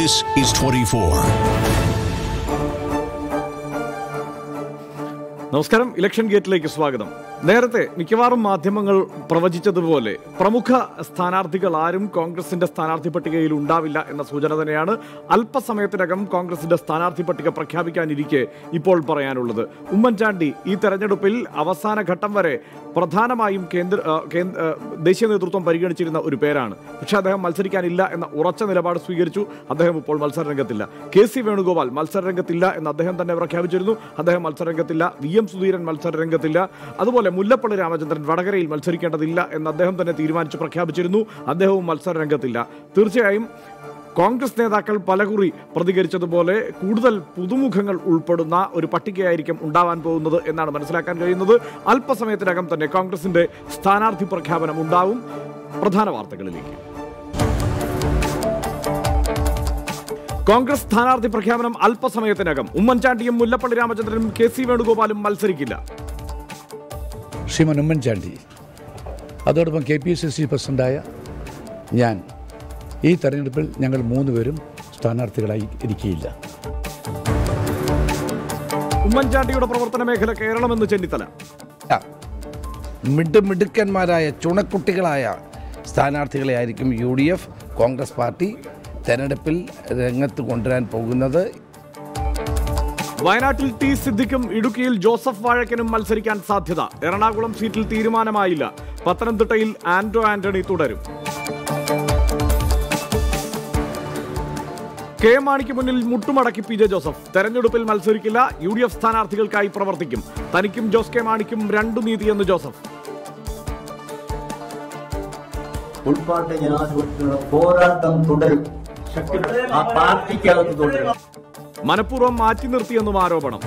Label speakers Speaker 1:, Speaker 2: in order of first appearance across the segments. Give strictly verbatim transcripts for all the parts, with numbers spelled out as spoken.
Speaker 1: This is twenty-four.
Speaker 2: നമസ്കാരം. Election ഗേറ്റിലേക്ക് സ്വാഗതം. നേരത്തെ മിക്കവാറും മാധ്യമങ്ങൾ പ്രവചിച്ചതുപോലെ പ്രമുഖ സ്ഥാനാർത്ഥികൾ ആരും കോൺഗ്രസിന്റെ സ്ഥാനാർത്ഥി പട്ടികയിൽ ഉണ്ടാവില്ല എന്ന സൂചന തന്നെയാണ് അല്പസമയത്തിനകം കോൺഗ്രസിന്റെ സ്ഥാനാർത്ഥി പട്ടിക പ്രഖ്യാപിക്കാനിരിക്കെ ഇപ്പോൾ പറയാനുള്ളത്. ഉമ്മൻചാണ്ടി ഈ തെരഞ്ഞെടുപ്പിൽ അവസാന ഘട്ടം വരെ പ്രധാനമായും കേന്ദ്ര ദേശീയ നേതൃത്വം പരിഗണിച്ചിരുന്ന ഒരു പേരാണ്. പക്ഷേ അദ്ദേഹം മത്സരിക്കാനില്ല എന്ന ഉറച്ച നിലപാട് സ്വീകരിച്ചു. അദ്ദേഹം ഇപ്പോൾ മത്സരരംഗത്തില്ല. കെ സി വേണുഗോപാൽ മത്സരരംഗത്തില്ല എന്ന് അദ്ദേഹം തന്നെ പ്രഖ്യാപിച്ചിരുന്നു. അദ്ദേഹം മത്സരരംഗത്തില്ല. വി എം സുധീരൻ മത്സരരംഗത്തില്ല. അതുപോലെ മുല്ലപ്പള്ളി രാമചന്ദ്രൻ വടകരയിൽ മത്സരിക്കേണ്ടതില്ല എന്ന് അദ്ദേഹം തന്നെ തീരുമാനിച്ച് പ്രഖ്യാപിച്ചിരുന്നു. അദ്ദേഹവും മത്സരരംഗത്തില്ല. തീർച്ചയായും കോൺഗ്രസ് നേതാക്കൾ പലകുറി പ്രതികരിച്ചതുപോലെ കൂടുതൽ പുതുമുഖങ്ങൾ ഉൾപ്പെടുന്ന ഒരു പട്ടികയായിരിക്കും ഉണ്ടാവാൻ പോകുന്നത് എന്നാണ് മനസ്സിലാക്കാൻ കഴിയുന്നത്. അല്പസമയത്തിനകം തന്നെ കോൺഗ്രസിന്റെ സ്ഥാനാർത്ഥി പ്രഖ്യാപനം ഉണ്ടാവും. പ്രധാന വാർത്തകളിലേക്ക്. കോൺഗ്രസ് സ്ഥാനാർത്ഥി പ്രഖ്യാപനം അല്പസമയത്തിനകം. ഉമ്മൻചാണ്ടിയും മുല്ലപ്പള്ളി രാമചന്ദ്രനും കെ സി വേണുഗോപാലും മത്സരിക്കില്ല.
Speaker 3: ശ്രീമൻ ഉമ്മൻചാണ്ടി, അതോടൊപ്പം കെ പി സി സി പ്രസിഡന്റായ ഞാൻ ഈ തെരഞ്ഞെടുപ്പിൽ ഞങ്ങൾ മൂന്നുപേരും സ്ഥാനാർത്ഥികളായി ഇരിക്കുകയില്ല.
Speaker 2: ഉമ്മൻചാണ്ടിയുടെ പ്രവർത്തന മേഖല കേരളമെന്ന് ചെന്നിത്തല.
Speaker 4: മിഡ് മിടുക്കന്മാരായ ചുണക്കുട്ടികളായ സ്ഥാനാർത്ഥികളെ ആയിരിക്കും U D F Congress party തെരഞ്ഞെടുപ്പിൽ രംഗത്ത് കൊണ്ടുവരാൻ പോകുന്നത്.
Speaker 2: വയനാട്ടിൽ ടി സിദ്ദിഖും ഇടുക്കിയിൽ ജോസഫ് വാഴക്കനും മത്സരിക്കാൻ സാധ്യത. എറണാകുളം സീറ്റിൽ തീരുമാനമായില്ല. പത്തനംതിട്ടയിൽ ആന്റോ ആന്റണി തുടരും. കെ എം മാണിക്ക് മുന്നിൽ മുട്ടുമടക്കി പി ജെ ജോസഫ്. തെരഞ്ഞെടുപ്പിൽ മത്സരിക്കില്ല. യു ഡി എഫ് സ്ഥാനാർത്ഥികൾക്കായി പ്രവർത്തിക്കും. തനിക്കും ജോസ് കെ മാണിക്കും രണ്ടു നീതിയെന്ന് ജോസഫ്.
Speaker 5: ഉൾപ്പാട്ട് ജനാധിപത്യത്തിനുള്ള പോരാട്ടം തുടരും. ആ പാർട്ടിക്കകത്ത് തുടരും.
Speaker 2: മനഃപൂർവ്വം മാറ്റി നിർത്തിയെന്നും ആരോപണം.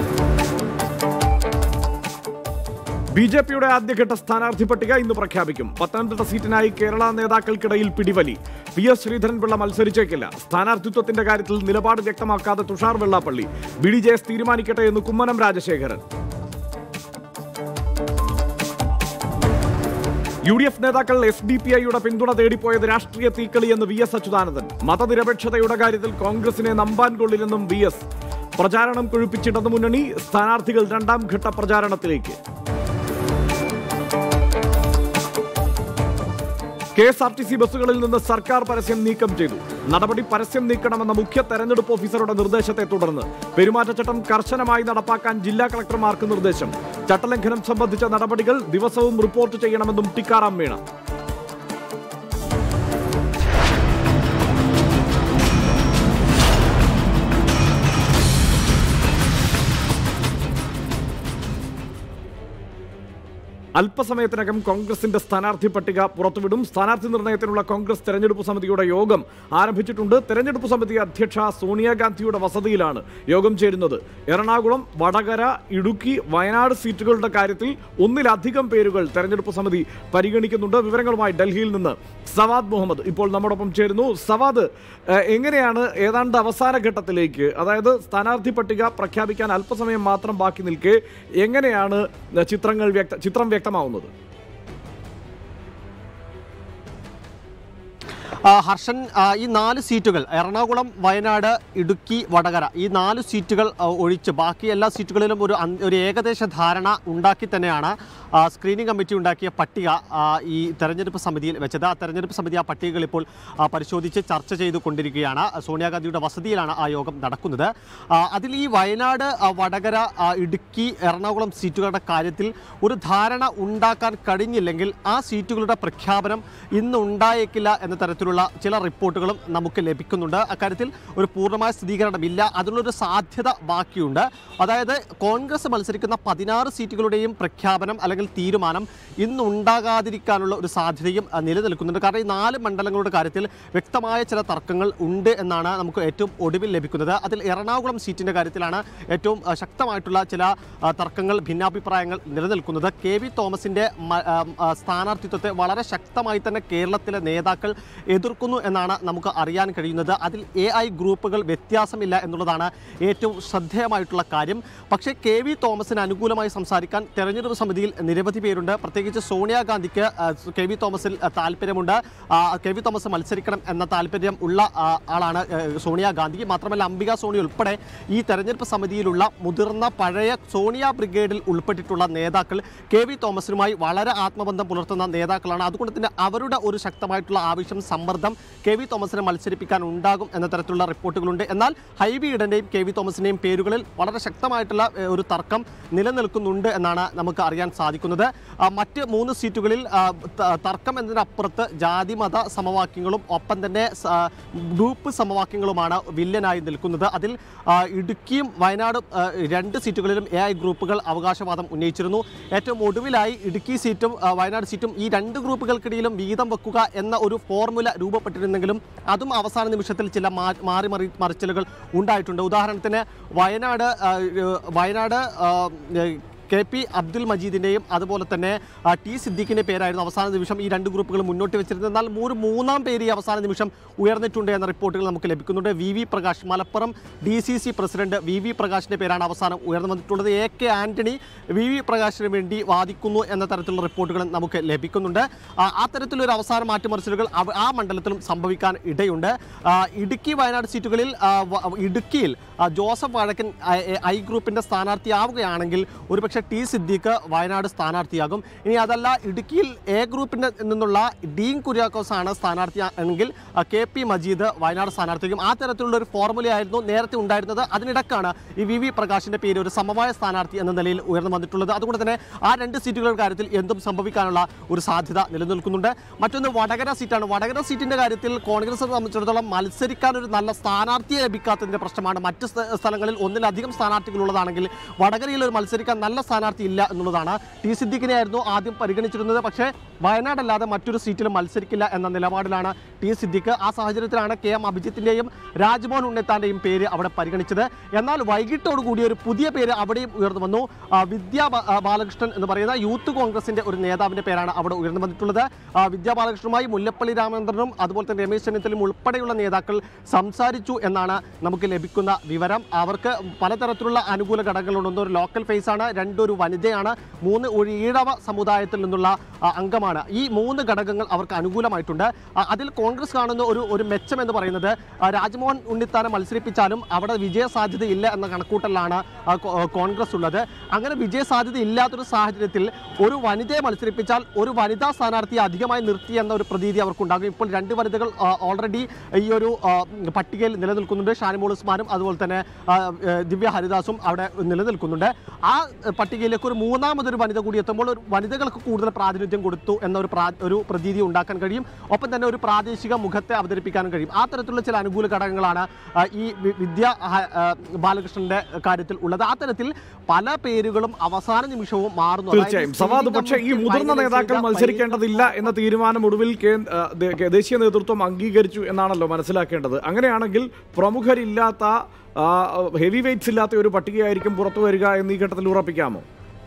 Speaker 2: ബി ജെ പിയുടെ ആദ്യഘട്ട സ്ഥാനാർത്ഥി പട്ടിക ഇന്ന് പ്രഖ്യാപിക്കും. പത്തനംതിട്ട സീറ്റിനായി കേരള നേതാക്കൾക്കിടയിൽ പിടിവലി. പി എസ് ശ്രീധരൻപിള്ള മത്സരിച്ചേക്കില്ല. സ്ഥാനാർത്ഥിത്വത്തിന്റെ കാര്യത്തിൽ നിലപാട് വ്യക്തമാക്കാതെ Thushar Vellappally. B D J S തീരുമാനിക്കട്ടെ എന്ന് Kummanam Rajasekharan. U D F നേതാക്കൾ എസ് ഡി പി ഐയുടെ പിന്തുണ തേടിപ്പോയത് രാഷ്ട്രീയ തീക്കളിയെന്ന് വി എസ് അച്യുതാനന്ദൻ. മതനിരപേക്ഷതയുടെ കാര്യത്തിൽ കോൺഗ്രസിനെ നമ്പാൻ കൊള്ളില്ലെന്നും വി എസ്. പ്രചാരണം കൊഴുപ്പിച്ചിടതു മുന്നണി. സ്ഥാനാർത്ഥികൾ രണ്ടാം ഘട്ട പ്രചാരണത്തിലേക്ക്. K S R T C ബസ്സുകളിൽ നിന്ന് സർക്കാർ പരസ്യം നീക്കം ചെയ്തു. നടപടി പരസ്യം നീക്കണമെന്ന മുഖ്യ തെരഞ്ഞെടുപ്പ് ഓഫീസറുടെ നിർദ്ദേശത്തെ തുടർന്ന് പെരുമാറ്റച്ചട്ടം കർശനമായി നടപ്പാക്കാൻ ജില്ലാ കളക്ടർമാർക്ക് നിർദ്ദേശം. ചട്ടലംഘനം സംബന്ധിച്ച നടപടികൾ ദിവസവും റിപ്പോർട്ട് ചെയ്യണമെന്നും ടിക്കാറാം മീണ. അല്പസമയത്തിനകം കോൺഗ്രസിന്റെ സ്ഥാനാർത്ഥി പട്ടിക പുറത്തുവിടും. സ്ഥാനാർത്ഥി നിർണയത്തിനുള്ള കോൺഗ്രസ് തെരഞ്ഞെടുപ്പ് സമിതിയുടെ യോഗം ആരംഭിച്ചിട്ടുണ്ട്. തെരഞ്ഞെടുപ്പ് സമിതി അധ്യക്ഷ സോണിയാഗാന്ധിയുടെ വസതിയിലാണ് യോഗം ചേരുന്നത്. എറണാകുളം, വടകര, ഇടുക്കി, വയനാട് സീറ്റുകളുടെ കാര്യത്തിൽ ഒന്നിലധികം പേരുകൾ തെരഞ്ഞെടുപ്പ് സമിതി പരിഗണിക്കുന്നുണ്ട്. വിവരങ്ങളുമായി ഡൽഹിയിൽ നിന്ന് സവാദ് മുഹമ്മദ് ഇപ്പോൾ നമ്മോടൊപ്പം ചേരുന്നു. സവാദ്, എങ്ങനെയാണ് ഏതാണ്ട് അവസാന ഘട്ടത്തിലേക്ക്, അതായത് സ്ഥാനാർത്ഥി പട്ടിക പ്രഖ്യാപിക്കാൻ അല്പസമയം മാത്രം ബാക്കി നിൽക്കെ എങ്ങനെയാണ് ചിത്രങ്ങൾ വ്യക്ത ചിത്രം വ്യക്തമാവുന്നത്?
Speaker 6: ഹർഷൻ, ഈ നാല് സീറ്റുകൾ എറണാകുളം, വയനാട്, ഇടുക്കി, വടകര ഈ നാല് സീറ്റുകൾ ഒഴിച്ച് ബാക്കി എല്ലാ സീറ്റുകളിലും ഒരു ഒരു ഏകദേശ ധാരണ ഉണ്ടാക്കി തന്നെയാണ് സ്ക്രീനിംഗ് കമ്മിറ്റി ഉണ്ടാക്കിയ പട്ടിക ഈ തെരഞ്ഞെടുപ്പ് സമിതിയിൽ വെച്ചത്. ആ തെരഞ്ഞെടുപ്പ് സമിതി ആ പട്ടികകൾ ഇപ്പോൾ പരിശോധിച്ച് ചർച്ച ചെയ്തു കൊണ്ടിരിക്കുകയാണ്. സോണിയാഗാന്ധിയുടെ വസതിയിലാണ് ആ യോഗം നടക്കുന്നത്. അതിൽ ഈ വയനാട്, വടകര, ഇടുക്കി, എറണാകുളം സീറ്റുകളുടെ കാര്യത്തിൽ ഒരു ധാരണ ഉണ്ടാക്കാൻ കഴിഞ്ഞില്ലെങ്കിൽ ആ സീറ്റുകളുടെ പ്രഖ്യാപനം ഇന്ന് ഉണ്ടായേക്കില്ല എന്ന തരത്തിലുള്ള ചില റിപ്പോർട്ടുകളും നമുക്ക് ലഭിക്കുന്നുണ്ട്. അക്കാര്യത്തിൽ ഒരു പൂർണ്ണമായ സ്ഥിരീകരണമില്ല. അതിനുള്ളൊരു സാധ്യത ബാക്കിയുണ്ട്. അതായത് കോൺഗ്രസ് മത്സരിക്കുന്ന പതിനാറ് സീറ്റുകളുടെയും പ്രഖ്യാപനം അല്ലെങ്കിൽ തീരുമാനം ഇന്ന് ഉണ്ടാകാതിരിക്കാനുള്ള ഒരു സാധ്യതയും നിലനിൽക്കുന്നുണ്ട്. കാരണം ഈ നാല് മണ്ഡലങ്ങളുടെ കാര്യത്തിൽ വ്യക്തമായ ചില തർക്കങ്ങൾ ഉണ്ട് എന്നാണ് നമുക്ക് ഏറ്റവും ഒടുവിൽ ലഭിക്കുന്നത്. അതിൽ എറണാകുളം സീറ്റിൻ്റെ കാര്യത്തിലാണ് ഏറ്റവും ശക്തമായിട്ടുള്ള ചില തർക്കങ്ങൾ, ഭിന്നാഭിപ്രായങ്ങൾ നിലനിൽക്കുന്നത്. കെ വി തോമസിൻ്റെ സ്ഥാനാർത്ഥിത്വത്തെ വളരെ ശക്തമായി തന്നെ കേരളത്തിലെ നേതാക്കൾ എതിർക്കുന്നു എന്നാണ് നമുക്ക് അറിയാൻ കഴിയുന്നത്. അതിൽ എ ഐ ഗ്രൂപ്പുകൾ വ്യത്യാസമില്ല എന്നുള്ളതാണ് ഏറ്റവും ശ്രദ്ധേയമായിട്ടുള്ള കാര്യം. പക്ഷേ കെ വി തോമസിന് അനുകൂലമായി സംസാരിക്കാൻ തെരഞ്ഞെടുപ്പ് സമിതിയിൽ നിരവധി പേരുണ്ട്. പ്രത്യേകിച്ച് സോണിയാഗാന്ധിക്ക് കെ വി തോമസിൽ താല്പര്യമുണ്ട്. കെ വി തോമസ് മത്സരിക്കണം എന്ന താല്പര്യം ഉള്ള ആളാണ് സോണിയാഗാന്ധി. മാത്രമല്ല അംബിക സോണി ഉൾപ്പെടെ ഈ തെരഞ്ഞെടുപ്പ് സമിതിയിലുള്ള മുതിർന്ന പഴയ സോണിയ ബ്രിഗേഡിൽ ഉൾപ്പെട്ടിട്ടുള്ള നേതാക്കൾ കെ വി തോമസിനുമായി വളരെ ആത്മബന്ധം പുലർത്തുന്ന നേതാക്കളാണ്. അതുകൊണ്ട് തന്നെ അവരുടെ ഒരു ശക്തമായിട്ടുള്ള ആവശ്യം, സമ്മർദ്ദം കെ വി തോമസിനെ മത്സരിപ്പിക്കാൻ ഉണ്ടാകും എന്ന തരത്തിലുള്ള റിപ്പോർട്ടുകളുണ്ട്. എന്നാൽ ഹൈബി ഈഡന്റെയും കെ വി തോമസിന്റെയും പേരുകളിൽ വളരെ ശക്തമായിട്ടുള്ള ഒരു തർക്കം നിലനിൽക്കുന്നുണ്ട് എന്നാണ് നമുക്ക് അറിയാൻ സാധിക്കുന്നത്. മറ്റ് മൂന്ന് സീറ്റുകളിൽ തർക്കം എന്നതിനപ്പുറത്ത് ജാതി മത സമവാക്യങ്ങളും ഒപ്പം തന്നെ ഗ്രൂപ്പ് സമവാക്യങ്ങളുമാണ് വില്ലനായി നിൽക്കുന്നത്. അതിൽ ഇടുക്കിയും വയനാടും രണ്ട് സീറ്റുകളിലും എ ഐ ഗ്രൂപ്പുകൾ അവകാശവാദം ഉന്നയിച്ചിരുന്നു. ഏറ്റവും ഒടുവിലായി ഇടുക്കി സീറ്റും വയനാട് സീറ്റും ഈ രണ്ട് ഗ്രൂപ്പുകൾക്കിടയിലും വീതം വെക്കുക എന്ന ഒരു ഫോർമുല രൂപപ്പെട്ടിരുന്നെങ്കിലും അതും അവസാന നിമിഷത്തിൽ ചില മാറി മറി മറിച്ചിലുകൾ ഉണ്ടായിട്ടുണ്ട്. ഉദാഹരണത്തിന് വയനാട് വയനാട് കെ പി അബ്ദുൽ മജീദിൻ്റെയും അതുപോലെ തന്നെ ടി സിദ്ദീഖിൻ്റെ പേരായിരുന്നു അവസാന നിമിഷം ഈ രണ്ട് ഗ്രൂപ്പുകൾ മുന്നോട്ട് വെച്ചിരുന്നത്. എന്നാൽ ഒരു മൂന്നാം പേര് ഈ അവസാന നിമിഷം ഉയർന്നിട്ടുണ്ട് എന്ന റിപ്പോർട്ടുകൾ നമുക്ക് ലഭിക്കുന്നുണ്ട്. V V Prakash, Malappuram D C C president V V പ്രകാശിൻ്റെ പേരാണ് അവസാനം ഉയർന്നു വന്നിട്ടുള്ളത്. A K Antony V V പ്രകാശിന് വേണ്ടി വാദിക്കുന്നു എന്ന തരത്തിലുള്ള റിപ്പോർട്ടുകൾ നമുക്ക് ലഭിക്കുന്നുണ്ട്. ആ തരത്തിലൊരു അവസാന മാറ്റിമറിച്ചിലുകൾ ആ മണ്ഡലത്തിലും സംഭവിക്കാൻ ഇടയുണ്ട്. ഇടുക്കി വയനാട് സീറ്റുകളിൽ ഇടുക്കിയിൽ ജോസഫ് വാഴക്കൻ ഐ ഗ്രൂപ്പിൻ്റെ സ്ഥാനാർത്ഥിയാവുകയാണെങ്കിൽ ഒരുപക്ഷെ ടി സിദ്ദീഖ് വയനാട് സ്ഥാനാർത്ഥിയാകും. ഇനി അതല്ല ഇടുക്കിയിൽ എ ഗ്രൂപ്പിൻ്റെ നിന്നുള്ള ഡീൻ കുര്യാക്കോസ് ആണ് സ്ഥാനാർത്ഥി എങ്കിൽ കെ പി മജീദ് വയനാട് സ്ഥാനാർത്ഥിയാകും. ആ തരത്തിലുള്ള ഒരു ഫോർമുലയായിരുന്നു നേരത്തെ ഉണ്ടായിരുന്നത്. അതിനിടക്കാണ് ഈ വി വി പ്രകാശിൻ്റെ പേര് ഒരു സമവായ സ്ഥാനാർത്ഥി എന്ന നിലയിൽ ഉയർന്നു വന്നിട്ടുള്ളത്. അതുകൊണ്ട് തന്നെ ആ രണ്ട് സീറ്റുകളുടെ കാര്യത്തിൽ എന്തും സംഭവിക്കാനുള്ള ഒരു സാധ്യത നിലനിൽക്കുന്നുണ്ട്. മറ്റൊന്ന് വടകര സീറ്റാണ്. വടകര സീറ്റിൻ്റെ കാര്യത്തിൽ കോൺഗ്രസിനെ സംബന്ധിച്ചിടത്തോളം മത്സരിക്കാൻ ഒരു നല്ല സ്ഥാനാർത്ഥിയെ ലഭിക്കാത്തതിൻ്റെ പ്രശ്നമാണ്. മറ്റ് സ്ഥലങ്ങളിൽ ഒന്നിലധികം സ്ഥാനാർത്ഥികളുള്ളതാണെങ്കിൽ വടകരയിൽ ഒരു മത്സരിക്കാൻ നല്ല സ്ഥാനാർത്ഥി ഇല്ല എന്നുള്ളതാണ്. ടി സിദ്ദീഖിനെ ആയിരുന്നു ആദ്യം പരിഗണിച്ചിരുന്നത്. പക്ഷേ വയനാടല്ലാതെ മറ്റൊരു സീറ്റിലും മത്സരിക്കില്ല എന്ന നിലപാടിലാണ് ടി സിദ്ദീഖ്. ആ സാഹചര്യത്തിലാണ് കെ എം അഭിജിത്തിൻ്റെയും രാജ്മോഹൻ ഉണ്ണിത്താൻ്റെയും പേര് അവിടെ പരിഗണിച്ചത്. എന്നാൽ വൈകിട്ടോടുകൂടി ഒരു പുതിയ പേര് അവിടെയും ഉയർന്നു വന്നു. വിദ്യാ ബാലകൃഷ്ണൻ എന്ന് പറയുന്ന യൂത്ത് കോൺഗ്രസിൻ്റെ ഒരു നേതാവിൻ്റെ പേരാണ് അവിടെ ഉയർന്നു വന്നിട്ടുള്ളത്. വിദ്യാ ബാലകൃഷ്ണനുമായി മുല്ലപ്പള്ളി രാമചന്ദ്രനും അതുപോലെ തന്നെ രമേശ് ചെന്നിത്തലയും ഉൾപ്പെടെയുള്ള നേതാക്കൾ സംസാരിച്ചു എന്നാണ് നമുക്ക് ലഭിക്കുന്ന വിവരം. അവർക്ക് പലതരത്തിലുള്ള അനുകൂല ഘടകങ്ങളുണ്ട്. ഒരു ലോക്കൽ ഫേസാണ്, രണ്ടൊരു വനിതയാണ്, മൂന്ന് ഒരു ഈഴവ സമുദായത്തിൽ നിന്നുള്ള അംഗമാണ്. ഈ മൂന്ന് ഘടകങ്ങൾ അവർക്ക് അനുകൂലമായിട്ടുണ്ട്. അതിൽ കോൺഗ്രസ് കാണുന്ന ഒരു ഒരു മെച്ചം എന്ന് പറയുന്നത് രാജ്മോഹൻ ഉണ്ണിത്താനെ മത്സരിപ്പിച്ചാലും അവിടെ വിജയ സാധ്യത ഇല്ല എന്ന കണക്കൂട്ടലാണ് കോൺഗ്രസ് ഉള്ളത്. അങ്ങനെ വിജയ സാധ്യത ഇല്ലാത്തൊരു സാഹചര്യത്തിൽ ഒരു വനിതയെ മത്സരിപ്പിച്ചാൽ ഒരു വനിതാ സ്ഥാനാർത്ഥിയെ അധികമായി നിർത്തി എന്ന ഒരു പ്രതീതി അവർക്കുണ്ടാകും. ഇപ്പോൾ രണ്ട് വനിതകൾ ഓൾറെഡി ഈ ഒരു പട്ടികയിൽ നിലനിൽക്കുന്നുണ്ട്. ഷാനിമോൾ ഉസ്മാനും അതുപോലെ തന്നെ ദിവ്യ ഹരിദാസും അവിടെ നിലനിൽക്കുന്നുണ്ട്. ആ പട്ടികയിലേക്ക് ഒരു മൂന്നാമതൊരു വനിത കൂടി എത്തുമ്പോൾ ഒരു വനിതകൾക്ക് കൂടുതൽ പ്രാതിനിധ്യം കൊടുത്തു എന്ന ഒരു ഒരു പ്രതീതി ഉണ്ടാക്കാൻ കഴിയും. ഒപ്പം തന്നെ ഒരു പ്രാദേശിക മുഖത്തെ അവതരിപ്പിക്കാനും കഴിയും. ആ തരത്തിലുള്ള ചില അനുകൂല ഘടകങ്ങളാണ് ഈ വിദ്യ ബാലകൃഷ്ണന്റെ കാര്യത്തിൽ ഉള്ളത്. ആ തരത്തിൽ പല പേരുകളും അവസാന നിമിഷവും മാറുന്നു.
Speaker 2: തീർച്ചയായും സവാദ്, പക്ഷേ ഈ മുതിർന്ന നേതാക്കൾ മത്സരിക്കേണ്ടതില്ല എന്ന തീരുമാനം ഒടുവിൽ ദേശീയ നേതൃത്വം അംഗീകരിച്ചു എന്നാണല്ലോ മനസ്സിലാക്കേണ്ടത്. അങ്ങനെയാണെങ്കിൽ പ്രമുഖരില്ലാത്ത ഹെവി വെയ്റ്റ്സ് ഇല്ലാത്ത ഒരു പട്ടികയായിരിക്കും പുറത്തു വരിക എന്നീ ഘട്ടത്തിൽ ഉറപ്പിക്കാമോ?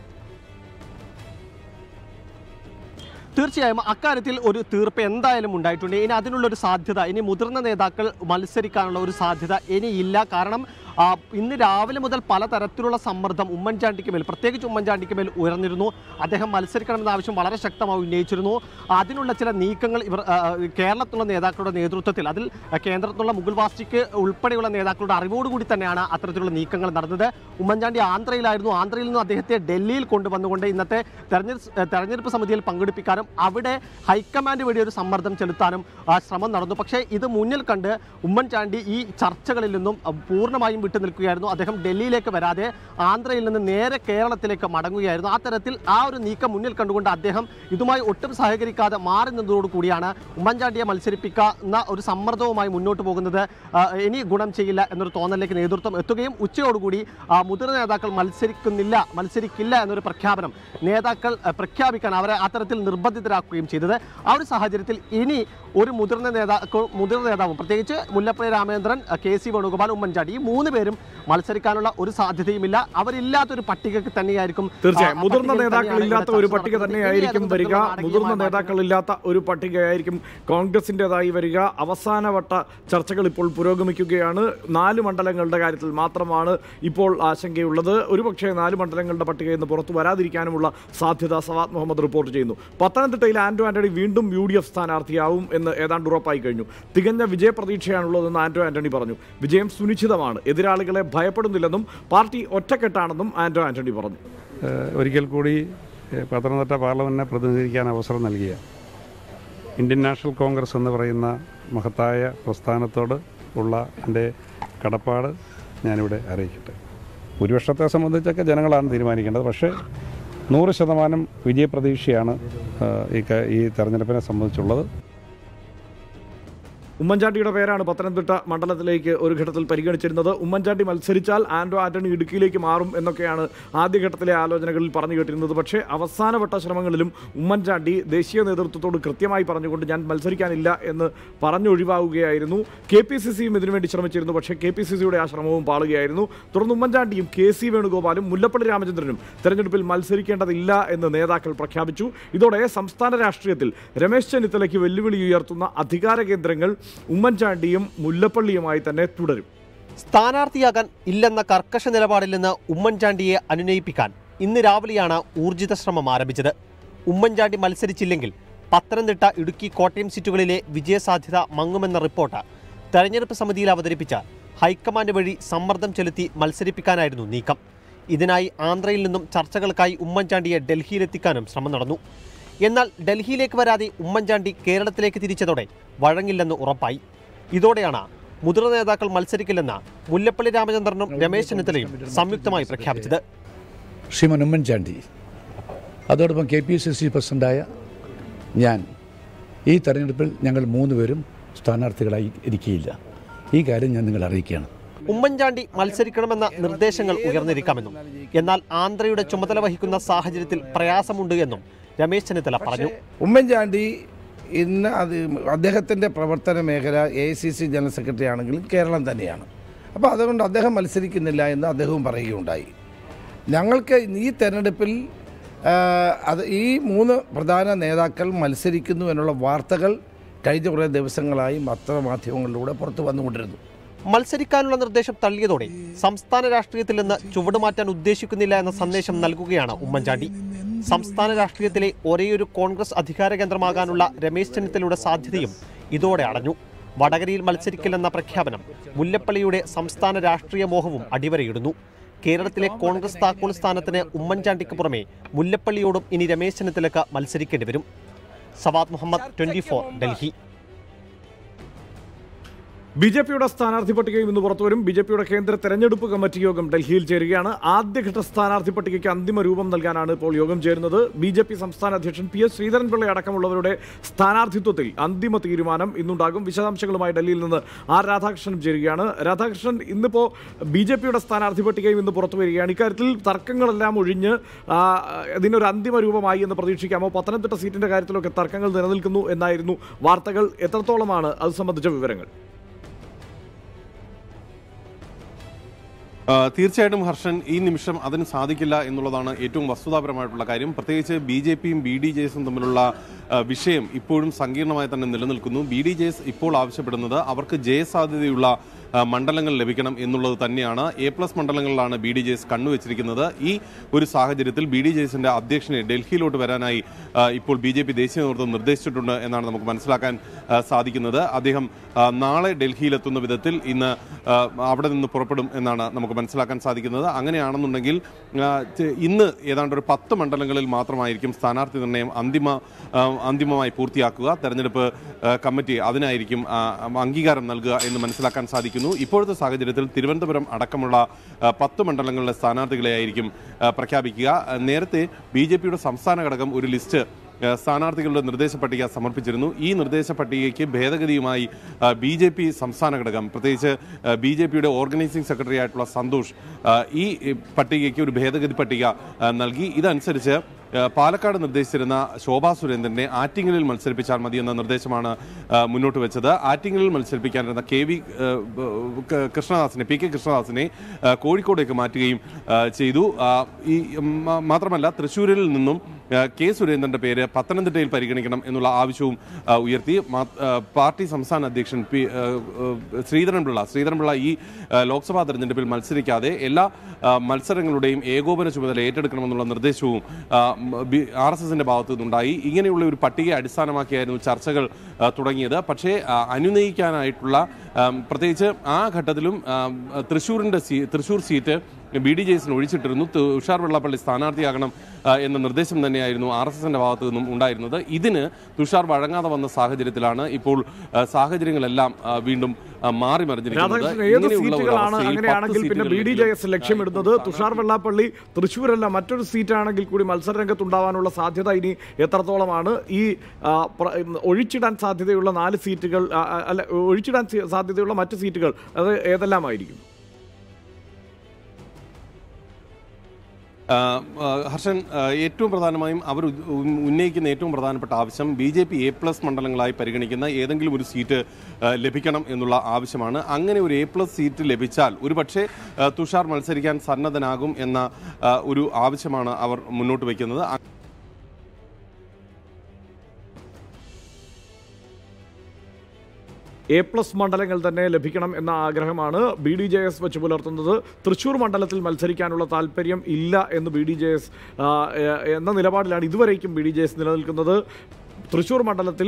Speaker 6: തീർച്ചയായും അക്കാര്യത്തിൽ ഒരു തീർപ്പ് എന്തായാലും ഉണ്ടായിട്ടുണ്ട്. ഇനി അതിനുള്ളൊരു സാധ്യത, ഇനി മുതിർന്ന നേതാക്കൾ മത്സരിക്കാനുള്ള ഒരു സാധ്യത ഇനിയില്ല. കാരണം ഇന്ന് രാവിലെ മുതൽ പലതരത്തിലുള്ള സമ്മർദ്ദം ഉമ്മൻചാണ്ടിക്ക് മേൽ, പ്രത്യേകിച്ച് ഉമ്മൻചാണ്ടിക്ക് മേൽ ഉയർന്നിരുന്നു. അദ്ദേഹം മത്സരിക്കണമെന്ന ആവശ്യം വളരെ ശക്തമായി ഉന്നയിച്ചിരുന്നു. അതിനുള്ള ചില നീക്കങ്ങൾ ഇവർ കേരളത്തിലുള്ള നേതാക്കളുടെ നേതൃത്വത്തിൽ, അതിൽ കേന്ദ്രത്തിലുള്ള മുകുൾ വാസ്നിക് ഉൾപ്പെടെയുള്ള നേതാക്കളുടെ അറിവോടുകൂടി തന്നെയാണ് അത്തരത്തിലുള്ള നീക്കങ്ങൾ നടന്നത്. ഉമ്മൻചാണ്ടി ആന്ധ്രയിലായിരുന്നു. ആന്ധ്രയിൽ നിന്ന് അദ്ദേഹത്തെ ഡൽഹിയിൽ കൊണ്ടുവന്നുകൊണ്ട് ഇന്നത്തെ തെരഞ്ഞെടുപ്പ് തെരഞ്ഞെടുപ്പ് സമിതിയിൽ പങ്കെടുപ്പിക്കാനും അവിടെ ഹൈക്കമാൻഡ് വഴി ഒരു സമ്മർദ്ദം ചെലുത്താനും ശ്രമം നടന്നു. പക്ഷേ ഇത് മുന്നിൽ കണ്ട് ഉമ്മൻചാണ്ടി ഈ ചർച്ചകളിൽ നിന്നും പൂർണ്ണമായും വിട്ടു നിൽക്കുകയായിരുന്നു. അദ്ദേഹം ഡൽഹിയിലേക്ക് വരാതെ ആന്ധ്രയിൽ നിന്ന് നേരെ കേരളത്തിലേക്ക് മടങ്ങുകയായിരുന്നു. ആ തരത്തിൽ ആ ഒരു നീക്കം മുന്നിൽ കണ്ടുകൊണ്ട് അദ്ദേഹം ഇതുമായി ഒട്ടും സഹകരിക്കാതെ മാറി നിന്നതോടുകൂടിയാണ് ഉമ്മൻചാണ്ടിയെ മത്സരിപ്പിക്കുന്ന ഒരു സമ്മർദ്ദവുമായി മുന്നോട്ട് പോകുന്നത് ഇനി ഗുണം ചെയ്യില്ല എന്നൊരു തോന്നലിലേക്ക് നേതൃത്വം എത്തുകയും ഉച്ചയോടുകൂടി മുതിർന്ന നേതാക്കൾ മത്സരിക്കുന്നില്ല മത്സരിക്കില്ല എന്നൊരു പ്രഖ്യാപനം നേതാക്കൾ പ്രഖ്യാപിക്കാൻ അവരെ അത്തരത്തിൽ നിർബന്ധിതരാക്കുകയും ചെയ്തത്. ആ ഒരു സാഹചര്യത്തിൽ ഇനി ഒരു മുതിർന്ന നേതാക്കൾ മുതിർന്ന നേതാവും പ്രത്യേകിച്ച് മുല്ലപ്പള്ളി രാമചന്ദ്രൻ, കെ സി വേണുഗോപാൽ, ഉമ്മൻചാണ്ടി ഈ മൂന്ന് രണ്ടുപേരും മത്സരിക്കാനുള്ള ഒരു സാധ്യതയുമില്ല. അവരില്ലാത്തൊരു പട്ടികയ്ക്ക് തന്നെയായിരിക്കും.
Speaker 2: തീർച്ചയായും മുതിർന്ന നേതാക്കളില്ലാത്ത ഒരു പട്ടിക തന്നെയായിരിക്കും വരിക. മുതിർന്ന നേതാക്കളില്ലാത്ത ഒരു പട്ടികയായിരിക്കും കോൺഗ്രസിൻ്റെതായി വരിക. അവസാനവട്ട ചർച്ചകൾ ഇപ്പോൾ പുരോഗമിക്കുകയാണ്. നാല് മണ്ഡലങ്ങളുടെ കാര്യത്തിൽ മാത്രമാണ് ഇപ്പോൾ ആശങ്കയുള്ളത്. ഒരുപക്ഷെ നാല് മണ്ഡലങ്ങളുടെ പട്ടികയിൽ നിന്ന് പുറത്തു വരാതിരിക്കാനുമുള്ള സാധ്യത സവാദ് മുഹമ്മദ് റിപ്പോർട്ട് ചെയ്യുന്നു. പത്തനംതിട്ടയിൽ ആന്റോ ആന്റണി വീണ്ടും യു ഡി എഫ് സ്ഥാനാർത്ഥിയാവും എന്ന് ഏതാണ്ട് ഉറപ്പായി കഴിഞ്ഞു. തികഞ്ഞ വിജയപ്രതീക്ഷയാണുള്ളതെന്ന് ആന്റോ ആന്റണി പറഞ്ഞു. വിജയം സുനിശ്ചിതമാണ്, എതിരാളികളെ ഭയപ്പെടുന്നില്ലെന്നും പാർട്ടി ഒറ്റക്കെട്ടാണെന്നും ആന്റോ ആന്റണി പറഞ്ഞു.
Speaker 1: ഒരിക്കൽ കൂടി പത്തനംതിട്ട പാർലമെന്റിനെ പ്രതിനിധീകരിക്കാൻ അവസരം നൽകിയ ഇന്ത്യൻ നാഷണൽ കോൺഗ്രസ് എന്ന് പറയുന്ന മഹത്തായ പ്രസ്ഥാനത്തോട് ഉള്ള എൻ്റെ കടപ്പാട് ഞാനിവിടെ അറിയിക്കട്ടെ. ഭൂരിപക്ഷത്തെ സംബന്ധിച്ചൊക്കെ ജനങ്ങളാണ് തീരുമാനിക്കേണ്ടത്. പക്ഷേ നൂറ് ശതമാനം വിജയപ്രതീക്ഷയാണ് ഈ ഈ തെരഞ്ഞെടുപ്പിനെ സംബന്ധിച്ചുള്ളത്.
Speaker 2: ഉമ്മൻചാണ്ടിയുടെ പേരാണ് പത്തനംതിട്ട മണ്ഡലത്തിലേക്ക് ഒരു ഘട്ടത്തിൽ പരിഗണിച്ചിരുന്നത്. ഉമ്മൻചാണ്ടി മത്സരിച്ചാൽ ആന്റോ ആന്റണി ഇടുക്കിയിലേക്ക് മാറും എന്നൊക്കെയാണ് ആദ്യഘട്ടത്തിലെ ആലോചനകളിൽ പറഞ്ഞു കേട്ടിരുന്നത്. പക്ഷേ അവസാനവട്ട ശ്രമങ്ങളിലും ഉമ്മൻചാണ്ടി ദേശീയ നേതൃത്വത്തോട് കൃത്യമായി പറഞ്ഞുകൊണ്ട് ഞാൻ മത്സരിക്കാനില്ല എന്ന് പറഞ്ഞൊഴിവാകുകയായിരുന്നു. കെ പി സി സിയും ഇതിനുവേണ്ടി ശ്രമിച്ചിരുന്നു. പക്ഷേ കെ പി സി സിയുടെ ആ ശ്രമവും പാളുകയായിരുന്നു. തുടർന്ന് ഉമ്മൻചാണ്ടിയും കെ സി വേണുഗോപാലും മുല്ലപ്പള്ളി രാമചന്ദ്രനും തെരഞ്ഞെടുപ്പിൽ മത്സരിക്കേണ്ടതില്ല എന്ന് നേതാക്കൾ പ്രഖ്യാപിച്ചു. ഇതോടെ സംസ്ഥാന രാഷ്ട്രീയത്തിൽ രമേശ് ചെന്നിത്തലയ്ക്ക് വെല്ലുവിളി ഉയർത്തുന്ന അധികാര കേന്ദ്രങ്ങൾ ഉമ്മൻചാണ്ടിയും മുല്ലപ്പള്ളിയുമായി തന്നെ തുടരും.
Speaker 6: സ്ഥാനാർത്ഥിയാകാൻ ഇല്ലെന്ന കർക്കശ നിലപാടിൽ നിന്ന് ഉമ്മൻചാണ്ടിയെ അനുനയിപ്പിക്കാൻ ഇന്ന് രാവിലെയാണ് ഊർജിത ശ്രമം ആരംഭിച്ചത്. ഉമ്മൻചാണ്ടി മത്സരിച്ചില്ലെങ്കിൽ പത്തനംതിട്ട, ഇടുക്കി, കോട്ടയം സീറ്റുകളിലെ വിജയസാധ്യത മങ്ങുമെന്ന റിപ്പോർട്ട് തെരഞ്ഞെടുപ്പ് സമിതിയിൽ അവതരിപ്പിച്ച ഹൈക്കമാൻഡ് വഴി സമ്മർദ്ദം ചെലുത്തി മത്സരിപ്പിക്കാനായിരുന്നു നീക്കം. ഇതിനായി ആന്ധ്രയിൽ നിന്നും ചർച്ചകൾക്കായി ഉമ്മൻചാണ്ടിയെ ഡൽഹിയിലെത്തിക്കാനും ശ്രമം നടന്നു. എന്നാൽ ഡൽഹിയിലേക്ക് വരാതെ ഉമ്മൻചാണ്ടി കേരളത്തിലേക്ക് തിരിച്ചതോടെ വഴങ്ങില്ലെന്ന് ഉറപ്പായി. ഇതോടെയാണ് മുതിർന്ന നേതാക്കൾ മത്സരിക്കില്ലെന്ന് മുല്ലപ്പള്ളി രാമചന്ദ്രനും രമേശ് ചെന്നിത്തലയും സംയുക്തമായി പ്രഖ്യാപിച്ചത്.
Speaker 3: ശ്രീമൻ ഉമ്മൻചാണ്ടി, അതോടൊപ്പം കെ പി സി സി പ്രസിഡന്റായ ഞാൻ ഈ തെരഞ്ഞെടുപ്പിൽ ഞങ്ങൾ മൂന്ന് പേരും സ്ഥാനാർത്ഥികളായി ഇരിക്കുകയില്ല. ഈ കാര്യം ഞാൻ നിങ്ങളെ അറിയിക്കുകയാണ്.
Speaker 6: ഉമ്മൻചാണ്ടി മത്സരിക്കണമെന്ന നിർദ്ദേശങ്ങൾ ഉയർന്നിരിക്കാമെന്നും എന്നാൽ ആന്ധ്രയുടെ ചുമതല വഹിക്കുന്ന സാഹചര്യത്തിൽ പ്രയാസമുണ്ട് എന്നും രമേശ് ചെന്നിത്തല പറഞ്ഞു.
Speaker 4: ഉമ്മൻചാണ്ടി ഇന്ന് അത് അദ്ദേഹത്തിൻ്റെ പ്രവർത്തന മേഖല A I C C general secretary ആണെങ്കിലും കേരളം തന്നെയാണ്. അപ്പോൾ അതുകൊണ്ട് അദ്ദേഹം മത്സരിക്കുന്നില്ല എന്ന് അദ്ദേഹവും പറയുകയുണ്ടായി. ഞങ്ങൾക്ക് ഈ തെരഞ്ഞെടുപ്പിൽ അത് ഈ മൂന്ന് പ്രധാന നേതാക്കൾ മത്സരിക്കുന്നു എന്നുള്ള വാർത്തകൾ കഴിഞ്ഞ കുറേ ദിവസങ്ങളായി പത്രമാധ്യമങ്ങളിലൂടെ പുറത്തു വന്നുകൊണ്ടിരുന്നു.
Speaker 6: മത്സരിക്കാനുള്ള നിർദ്ദേശം തള്ളിയതോടെ സംസ്ഥാന രാഷ്ട്രീയത്തിൽ നിന്ന് ചുവടുമാറ്റാൻ ഉദ്ദേശിക്കുന്നില്ല എന്ന സന്ദേശം നൽകുകയാണ് ഉമ്മൻചാണ്ടി. സംസ്ഥാന രാഷ്ട്രീയത്തിലെ ഒരേയൊരു കോൺഗ്രസ് അധികാര കേന്ദ്രമാകാനുള്ള രമേശ് ചെന്നിത്തലയുടെ സാധ്യതയും ഇതോടെ അടഞ്ഞു. വടകരയിൽ മത്സരിക്കില്ലെന്ന പ്രഖ്യാപനം മുല്ലപ്പള്ളിയുടെ സംസ്ഥാന രാഷ്ട്രീയ മോഹവും അടിവരയിടുന്നു. കേരളത്തിലെ കോൺഗ്രസ് താക്കോൽ സ്ഥാനത്തിന് ഉമ്മൻചാണ്ടിക്ക് പുറമെ മുല്ലപ്പള്ളിയോടും ഇനി രമേശ് ചെന്നിത്തലയ്ക്ക് മത്സരിക്കേണ്ടി വരും. Sawad Muhammad, twenty four, Delhi.
Speaker 2: B J പിയുടെ സ്ഥാനാർത്ഥി പട്ടികയും ഇന്ന് പുറത്തുവരും. ബി ജെ പിയുടെ കേന്ദ്ര തെരഞ്ഞെടുപ്പ് കമ്മിറ്റി യോഗം ഡൽഹിയിൽ ചേരുകയാണ്. ആദ്യഘട്ട സ്ഥാനാർത്ഥി പട്ടികയ്ക്ക് അന്തിമ രൂപം നൽകാനാണ് ഇപ്പോൾ യോഗം ചേരുന്നത്. ബി ജെ പി സംസ്ഥാന അധ്യക്ഷൻ പി എസ് ശ്രീധരൻപിള്ള അടക്കമുള്ളവരുടെ സ്ഥാനാർത്ഥിത്വത്തിൽ അന്തിമ തീരുമാനം ഇന്നുണ്ടാകും. വിശദാംശങ്ങളുമായി ഡൽഹിയിൽ നിന്ന് ആർ രാധാകൃഷ്ണൻ ചേരുകയാണ്. രാധാകൃഷ്ണൻ, ഇന്നിപ്പോൾ ബി ജെ പിയുടെ സ്ഥാനാർത്ഥി പട്ടികയും ഇന്ന് പുറത്തു വരികയാണ്. ഇക്കാര്യത്തിൽ തർക്കങ്ങളെല്ലാം ഒഴിഞ്ഞ് ഇതിനൊരു അന്തിമ രൂപമായി എന്ന് പ്രതീക്ഷിക്കാമോ? പത്തനംതിട്ട സീറ്റിന്റെ കാര്യത്തിലൊക്കെ തർക്കങ്ങൾ നിലനിൽക്കുന്നു എന്നായിരുന്നു വാർത്തകൾ. എത്രത്തോളമാണ് അത് സംബന്ധിച്ച വിവരങ്ങൾ?
Speaker 7: തീർച്ചയായിട്ടും ഹർഷൻ, ഈ നിമിഷം അതിന് സാധിക്കില്ല എന്നുള്ളതാണ് ഏറ്റവും വസ്തുതാപരമായിട്ടുള്ള കാര്യം. പ്രത്യേകിച്ച് ബി ജെ പിയും ബി ഡി ജെ എസും തമ്മിലുള്ള വിഷയം ഇപ്പോഴും സങ്കീർണമായി തന്നെ നിലനിൽക്കുന്നു. ബി ഡി ജെ എസ് ഇപ്പോൾ ആവശ്യപ്പെടുന്നത് അവർക്ക് ജയസാധ്യതയുള്ള മണ്ഡലങ്ങൾ ലഭിക്കണം എന്നുള്ളത് തന്നെയാണ്. എ പ്ലസ് മണ്ഡലങ്ങളിലാണ് ബി ഡി ജെ എസ് കണ്ണുവച്ചിരിക്കുന്നത്. ഈ ഒരു സാഹചര്യത്തിൽ ബി ഡി ജെ എസിന്റെ അധ്യക്ഷനെ ഡൽഹിയിലോട്ട് വരാനായി ഇപ്പോൾ ബി ജെ പി ദേശീയ നേതൃത്വം നിർദ്ദേശിച്ചിട്ടുണ്ട് എന്നാണ് നമുക്ക് മനസ്സിലാക്കാൻ സാധിക്കുന്നത്. അദ്ദേഹം നാളെ ഡൽഹിയിലെത്തുന്ന വിധത്തിൽ ഇന്ന് അവിടെ നിന്ന് പുറപ്പെടും എന്നാണ് നമുക്ക് മനസ്സിലാക്കാൻ സാധിക്കുന്നത്. അങ്ങനെയാണെന്നുണ്ടെങ്കിൽ ഇന്ന് ഏതാണ്ട് ഒരു പത്ത് മണ്ഡലങ്ങളിൽ മാത്രമായിരിക്കും സ്ഥാനാർത്ഥി നിർണ്ണയം അന്തിമ അന്തിമമായി പൂർത്തിയാക്കുക. തെരഞ്ഞെടുപ്പ് കമ്മിറ്റി അതിനായിരിക്കും അംഗീകാരം നൽകുക എന്ന് മനസ്സിലാക്കാൻ സാധിക്കുന്നു. ഇപ്പോഴത്തെ സാഹചര്യത്തിൽ തിരുവനന്തപുരം അടക്കമുള്ള പത്ത് മണ്ഡലങ്ങളിലെ സ്ഥാനാർത്ഥികളെയായിരിക്കും പ്രഖ്യാപിക്കുക. നേരത്തെ ബി ജെ പിയുടെ സംസ്ഥാന ഘടകം ഒരു ലിസ്റ്റ് സ്ഥാനാർത്ഥികളുടെ നിർദ്ദേശ പട്ടിക സമർപ്പിച്ചിരുന്നു. ഈ നിർദ്ദേശ പട്ടികയ്ക്ക് ഭേദഗതിയുമായി ബി ജെ പി സംസ്ഥാന ഘടകം, പ്രത്യേകിച്ച് ബി ജെ പിയുടെ ഓർഗനൈസിംഗ് സെക്രട്ടറി ആയിട്ടുള്ള സന്തോഷ് ഈ പട്ടികയ്ക്ക് ഒരു ഭേദഗതി പട്ടിക നൽകി. ഇതനുസരിച്ച് പാലക്കാട് നിർദ്ദേശിച്ചിരുന്ന ശോഭാ സുരേന്ദ്രനെ ആറ്റിങ്ങലിൽ മത്സരിപ്പിച്ചാൽ മതി എന്ന നിർദ്ദേശമാണ് മുന്നോട്ട് വെച്ചത്. ആറ്റിങ്ങലിൽ മത്സരിപ്പിക്കാനിരുന്ന കെ വി കൃഷ്ണദാസിനെ പി കെ കൃഷ്ണദാസിനെ കോഴിക്കോടേക്ക് മാറ്റുകയും ചെയ്തു. ഈ മാത്രമല്ല തൃശ്ശൂരിൽ നിന്നും കെ സുരേന്ദ്രന്റെ പേര് പത്തനംതിട്ടയിൽ പരിഗണിക്കണം എന്നുള്ള ആവശ്യവും ഉയർത്തി. പാർട്ടി സംസ്ഥാന അധ്യക്ഷൻ പി ശ്രീധരൻപിള്ള ശ്രീധരൻപിള്ള ഈ ലോക്സഭാ തെരഞ്ഞെടുപ്പിൽ മത്സരിക്കാതെ എല്ലാ മത്സരങ്ങളുടെയും ഏകോപന ചുമതല ഏറ്റെടുക്കണമെന്നുള്ള നിർദ്ദേശവും ആർ എസ് എസിന്റെ ഭാഗത്തു നിന്നുണ്ടായി. ഇങ്ങനെയുള്ള ഒരു പട്ടികയെ അടിസ്ഥാനമാക്കിയായിരുന്നു ചർച്ചകൾ തുടങ്ങിയത്. പക്ഷേ അനുനയിക്കാനായിട്ടുള്ള, പ്രത്യേകിച്ച് ആ ഘട്ടത്തിലും തൃശ്ശൂരിന്റെ Thrissur seat B D J എസിന് ഒഴിച്ചിട്ടിരുന്നു. തുഷാർ വെള്ളാപ്പള്ളി സ്ഥാനാർത്ഥിയാകണം എന്ന നിർദ്ദേശം തന്നെയായിരുന്നു ആർ എസ് എസിന്റെ ഭാഗത്തു നിന്നും ഉണ്ടായിരുന്നത്. ഇതിന് തുഷാർ വഴങ്ങാതെ വന്ന സാഹചര്യത്തിലാണ് ഇപ്പോൾ സാഹചര്യങ്ങളെല്ലാം വീണ്ടും മാറി മറിഞ്ഞിരിക്കുന്നത്.
Speaker 2: അങ്ങനെയാണെങ്കിൽ പിന്നെ ബി ഡി ജെ എസ് ലക്ഷ്യമിടുന്നത് തുഷാർ വെള്ളാപ്പള്ളി തൃശ്ശൂരല്ല മറ്റൊരു സീറ്റാണെങ്കിൽ കൂടി മത്സരരംഗത്തുണ്ടാവാനുള്ള സാധ്യത ഇനി എത്രത്തോളമാണ്? ഈ ഒഴിച്ചിടാൻ സാധ്യതയുള്ള നാല് സീറ്റുകൾ അല്ല ഒഴിച്ചിടാൻ സാധ്യതയുള്ള മറ്റ് സീറ്റുകൾ അത് ഏതെല്ലാമായിരിക്കും?
Speaker 7: ഹർഷൻ, ഏറ്റവും പ്രധാനമായും അവർ ഉന്നയിക്കുന്ന ഏറ്റവും പ്രധാനപ്പെട്ട ആവശ്യം B J P A plus മണ്ഡലങ്ങളായി പരിഗണിക്കുന്ന ഏതെങ്കിലും ഒരു സീറ്റ് ലഭിക്കണം എന്നുള്ള ആവശ്യമാണ്. അങ്ങനെ ഒരു എ പ്ലസ് സീറ്റ് ലഭിച്ചാൽ ഒരുപക്ഷെ തുഷാർ മത്സരിക്കാൻ സന്നദ്ധനാകും എന്ന ഒരു ആവശ്യമാണ് അവർ മുന്നോട്ട് വയ്ക്കുന്നത്.
Speaker 2: എ പ്ലസ് മണ്ഡലങ്ങൾ തന്നെ ലഭിക്കണം എന്ന ആഗ്രഹമാണ് ബി ഡി ജെ എസ് വെച്ച് പുലർത്തുന്നത്. തൃശ്ശൂർ മണ്ഡലത്തിൽ മത്സരിക്കാനുള്ള താല്പര്യം ഇല്ല എന്ന് ബി ഡി ജെ എസ് എന്ന നിലപാടിലാണ് ഇതുവരേക്കും ബി ഡി ജെ എസ് നിലനിൽക്കുന്നത്. തൃശ്ശൂർ മണ്ഡലത്തിൽ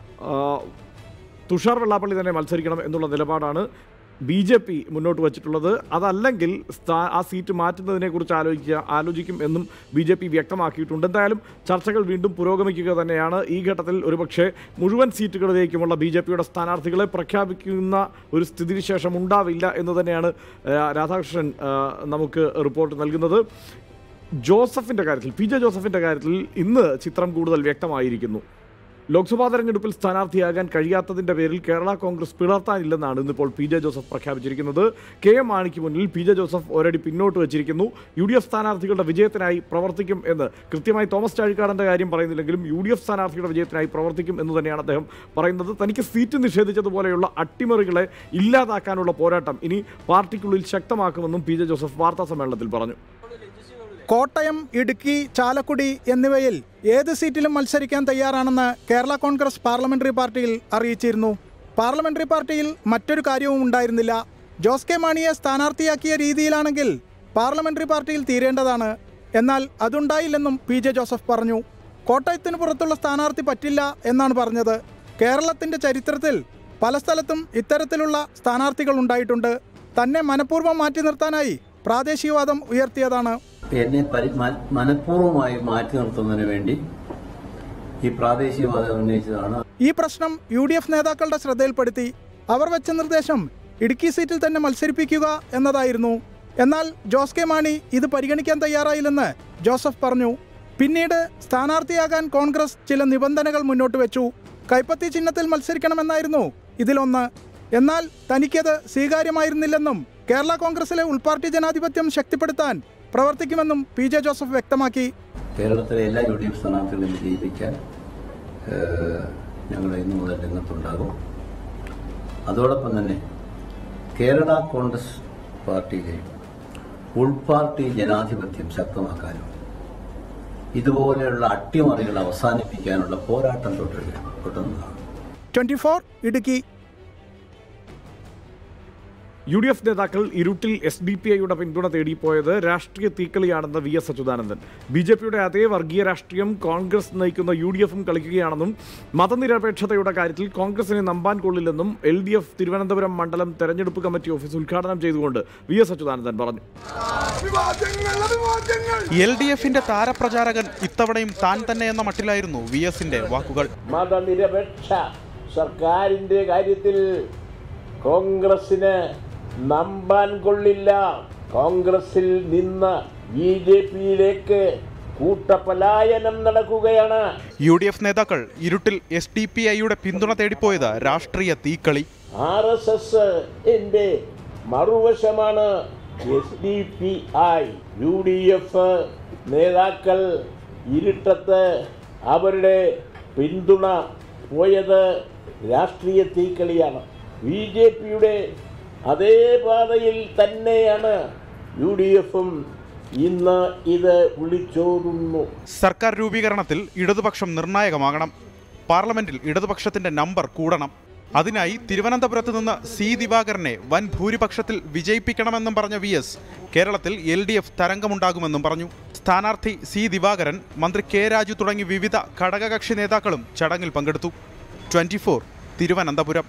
Speaker 2: തുഷാർ വെള്ളാപ്പള്ളി തന്നെ മത്സരിക്കണം എന്നുള്ള നിലപാടാണ് ബി ജെ പി മുന്നോട്ട് വച്ചിട്ടുള്ളത്. അതല്ലെങ്കിൽ ആ സീറ്റ് മാറ്റുന്നതിനെക്കുറിച്ച് ആലോചിക്കുക ആലോചിക്കും എന്നും ബി ജെ പി വ്യക്തമാക്കിയിട്ടുണ്ട്. എന്തായാലും ചർച്ചകൾ വീണ്ടും പുരോഗമിക്കുക തന്നെയാണ്. ഈ ഘട്ടത്തിൽ ഒരുപക്ഷെ മുഴുവൻ സീറ്റുകളിലേക്കുമുള്ള ബി ജെ പിയുടെ സ്ഥാനാർത്ഥികളെ പ്രഖ്യാപിക്കുന്ന ഒരു സ്ഥിതിവിശേഷം ഉണ്ടാവില്ല എന്ന് തന്നെയാണ് രാധാകൃഷ്ണൻ നമുക്ക് റിപ്പോർട്ട് നൽകുന്നത്. ജോസഫിൻ്റെ കാര്യത്തിൽ പി ജെ ജോസഫിൻ്റെ കാര്യത്തിൽ ഇന്ന് ചിത്രം കൂടുതൽ വ്യക്തമായിരിക്കുന്നു. ലോക്സഭാ തെരഞ്ഞെടുപ്പിൽ സ്ഥാനാർത്ഥിയാകാൻ കഴിയാത്തതിൻ്റെ പേരിൽ കേരള കോൺഗ്രസ് പിളർത്താനില്ലെന്നാണ് ഇന്നിപ്പോൾ പി ജെ ജോസഫ് പ്രഖ്യാപിച്ചിരിക്കുന്നത്. കെ എം മാണിക്ക് മുന്നിൽ പി ജെ ജോസഫ് ഒരടി പിന്നോട്ട് വെച്ചിരിക്കുന്നു. യു ഡി എഫ് സ്ഥാനാർത്ഥികളുടെ വിജയത്തിനായി പ്രവർത്തിക്കും എന്ന് കൃത്യമായി തോമസ് ചാഴിക്കാടൻ്റെ കാര്യം പറയുന്നില്ലെങ്കിലും യു ഡി എഫ് സ്ഥാനാർത്ഥിയുടെ വിജയത്തിനായി പ്രവർത്തിക്കും എന്ന് തന്നെയാണ് അദ്ദേഹം പറയുന്നത്. തനിക്ക് സീറ്റ് നിഷേധിച്ചതുപോലെയുള്ള അട്ടിമറികളെ ഇല്ലാതാക്കാനുള്ള പോരാട്ടം ഇനി പാർട്ടിക്കുള്ളിൽ ശക്തമാക്കുമെന്നും പി ജെ ജോസഫ് വാർത്താ സമ്മേളനത്തിൽ പറഞ്ഞു.
Speaker 8: കോട്ടയം, ഇടുക്കി, ചാലക്കുടി എന്നിവയിൽ ഏത് സീറ്റിലും മത്സരിക്കാൻ തയ്യാറാണെന്ന് കേരള കോൺഗ്രസ് പാർലമെന്ററി പാർട്ടിയിൽ അറിയിച്ചിരുന്നു. പാർലമെന്ററി പാർട്ടിയിൽ മറ്റൊരു കാര്യവും ഉണ്ടായിരുന്നില്ല. ജോസ് കെ മാണിയെ സ്ഥാനാർത്ഥിയാക്കിയ രീതിയിലാണെങ്കിൽ പാർലമെന്ററി പാർട്ടിയിൽ തീരേണ്ടതാണ്. എന്നാൽ അതുണ്ടായില്ലെന്നും പി ജെ ജോസഫ് പറഞ്ഞു. കോട്ടയത്തിന് പുറത്തുള്ള സ്ഥാനാർത്ഥി പറ്റില്ല എന്നാണ് പറഞ്ഞത്. കേരളത്തിൻ്റെ ചരിത്രത്തിൽ പല സ്ഥലത്തും ഇത്തരത്തിലുള്ള സ്ഥാനാർത്ഥികൾ ഉണ്ടായിട്ടുണ്ട്. തന്നെ മനഃപൂർവ്വം മാറ്റി നിർത്താനായി പ്രാദേശികവാദം ഉയർത്തിയതാണ്.
Speaker 5: എന്നെ മനഃപൂർവ്വമായി മാറ്റി നിർത്തുന്നതിന് വേണ്ടി ഈ പ്രാദേശികവാദം ഉന്നയിച്ചതാണ്.
Speaker 8: ഈ പ്രശ്നം യു ഡി എഫ് നേതാക്കളുടെ ശ്രദ്ധയിൽപ്പെടുത്തി. അവർ വെച്ച നിർദ്ദേശം ഇടുക്കി സീറ്റിൽ തന്നെ മത്സരിപ്പിക്കുക എന്നതായിരുന്നു. എന്നാൽ ജോസ് കെ മാണി ഇത് പരിഗണിക്കാൻ തയ്യാറായില്ലെന്ന് ജോസഫ് പറഞ്ഞു. പിന്നീട് സ്ഥാനാർത്ഥിയാകാൻ കോൺഗ്രസ് ചില നിബന്ധനകൾ മുന്നോട്ട് വെച്ചു. കൈപ്പത്തി ചിഹ്നത്തിൽ മത്സരിക്കണമെന്നായിരുന്നു ഇതിലൊന്ന്. എന്നാൽ തനിക്കത് സ്വീകാര്യമായിരുന്നില്ലെന്നും കേരള കോൺഗ്രസിലെ ഉൾപാർട്ടി ജനാധിപത്യം ശക്തിപ്പെടുത്താൻ പ്രവർത്തിക്കുമെന്നും പി ജെ ജോസഫ് വ്യക്തമാക്കി.
Speaker 5: കേരളത്തിലെ എല്ലാ യു ഡി എഫ് സ്ഥാനാർത്ഥികളെയും വിജയിപ്പിക്കാൻ ഞങ്ങൾ ഇന്നു മുതൽ രംഗത്തുണ്ടാകും. അതോടൊപ്പം തന്നെ കേരള കോൺഗ്രസ് പാർട്ടിയിലെ ഉൾപാർട്ടി ജനാധിപത്യം ശക്തമാക്കാനും ഇതുപോലെയുള്ള അട്ടിമറികൾ അവസാനിപ്പിക്കാനുള്ള പോരാട്ടം തുടരുന്നതാണ്.
Speaker 8: Twenty four Idukki.
Speaker 2: U D F നേതാക്കൾ ഇരുട്ടിൽ എസ് ഡി പി ഐയുടെ പിന്തുണ തേടിപ്പോയത് രാഷ്ട്രീയ തീക്കളിയാണെന്ന് V S Achuthanandan. B J പിയുടെ അതേ വർഗീയ രാഷ്ട്രീയം കോൺഗ്രസ് നയിക്കുന്ന യു ഡി എഫും കളിക്കുകയാണെന്നും മതനിരപേക്ഷതയുടെ കാര്യത്തിൽ കോൺഗ്രസിനെ നമ്പാൻ കൊള്ളില്ലെന്നും എൽ ഡി എഫ് തിരുവനന്തപുരം മണ്ഡലം തെരഞ്ഞെടുപ്പ് കമ്മിറ്റി ഓഫീസ് ഉദ്ഘാടനം ചെയ്തുകൊണ്ട് വി എസ് അച്യുതാനന്ദൻ പറഞ്ഞു.
Speaker 9: എൽ ഡി എഫിന്റെ താരപ്രചാരകൻ ഇത്തവണയും താൻ തന്നെ എന്ന മട്ടിലായിരുന്നു വി എസിന്റെ വാക്കുകൾ.
Speaker 10: മതനിരപേക്ഷ സർക്കാരിന്റെ കാര്യത്തിൽ കോൺഗ്രസിന് നമ്പാൻ കൊള്ളില്ല. കോൺഗ്രസിൽ നിന്ന് ബി ജെ പിയിലേക്ക് കൂട്ടപലായനം നടക്കുകയാണ്.
Speaker 9: യു ഡി എഫ് നേതാക്കൾ ഇരുട്ടിൽ എസ് ഡി പി ഐയുടെ പിന്തുണ തേടിപ്പോയത് രാഷ്ട്രീയ തീക്കളി.
Speaker 10: ആർ എസ് എസ് എന്റെ മറുവശമാണ് S D P I. U D F നേതാക്കൾ ഇരുട്ടത്ത് അവരുടെ പിന്തുണ പോയത് രാഷ്ട്രീയ തീക്കളിയാണ്. ബി ജെ പിയുടെ അതേ പാതയിൽ തന്നെയാണ് യു ഡി എഫും ഇന്ന് ഇത് വിളിച്ചോതുന്നു.
Speaker 9: സർക്കാർ രൂപീകരണത്തിൽ ഇടതുപക്ഷം നിർണായകമാകണം. പാർലമെന്റിൽ ഇടതുപക്ഷത്തിന്റെ നമ്പർ കൂടണം. അതിനായി തിരുവനന്തപുരത്ത് നിന്ന് സി ദിവാകരനെ വൻ ഭൂരിപക്ഷത്തിൽ വിജയിപ്പിക്കണമെന്നും പറഞ്ഞ വി എസ് കേരളത്തിൽ എൽ ഡി എഫ് തരംഗമുണ്ടാകുമെന്നും പറഞ്ഞു. സ്ഥാനാർത്ഥി സി ദിവാകരൻ, മന്ത്രി കെ രാജു തുടങ്ങി വിവിധ ഘടകകക്ഷി നേതാക്കളും ചടങ്ങിൽ പങ്കെടുത്തു. Twenty four Thiruvananthapuram.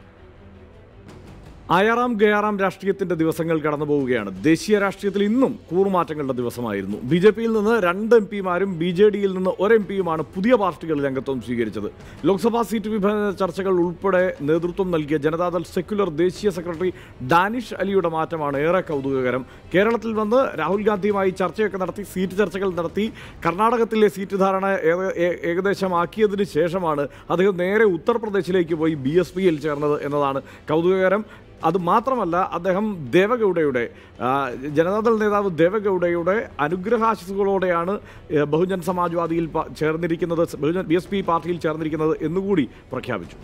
Speaker 2: ആയാറാം ഗയാറാം രാഷ്ട്രീയത്തിന്റെ ദിവസങ്ങൾ കടന്നു പോവുകയാണ്. ദേശീയ രാഷ്ട്രീയത്തിൽ ഇന്നും കൂറുമാറ്റങ്ങളുടെ ദിവസമായിരുന്നു. ബി ജെ പിയിൽ നിന്ന് രണ്ട് എം പിമാരും ബി ജെ ഡിയിൽ നിന്ന് ഒരു എം പിയുമാണ് പുതിയ പാർട്ടികളിൽ അംഗത്വം സ്വീകരിച്ചത്. ലോക്സഭാ സീറ്റ് വിഭജന ചർച്ചകൾ ഉൾപ്പെടെ നേതൃത്വം നൽകിയ ജനതാദൾ സെക്യുലർ ദേശീയ സെക്രട്ടറി ഡാനിഷ് അലിയുടെ മാറ്റമാണ് ഏറെ കൗതുകകരം. കേരളത്തിൽ വന്ന് രാഹുൽ ഗാന്ധിയുമായി ചർച്ചയൊക്കെ നടത്തി, സീറ്റ് ചർച്ചകൾ നടത്തി, കർണാടകത്തിലെ സീറ്റ് ധാരണ ഏകദേശമാക്കിയതിന് ശേഷമാണ് അദ്ദേഹം നേരെ ഉത്തർപ്രദേശിലേക്ക് പോയി ബി എസ് പിയിൽ ചേർന്നത് എന്നതാണ് കൗതുകകരം. അതുമാത്രമല്ല, അദ്ദേഹം ദേവഗൌഡയുടെ ജനതാദൾ നേതാവ് ദേവഗൌഡയുടെ അനുഗ്രഹാശിസുകളോടെയാണ് ബഹുജൻ സമാജ്വാദിയിൽ ചേർന്നിരിക്കുന്നത്, ബഹുജൻ ബി എസ് പി പാർട്ടിയിൽ ചേർന്നിരിക്കുന്നത് എന്നുകൂടി പ്രഖ്യാപിച്ചു.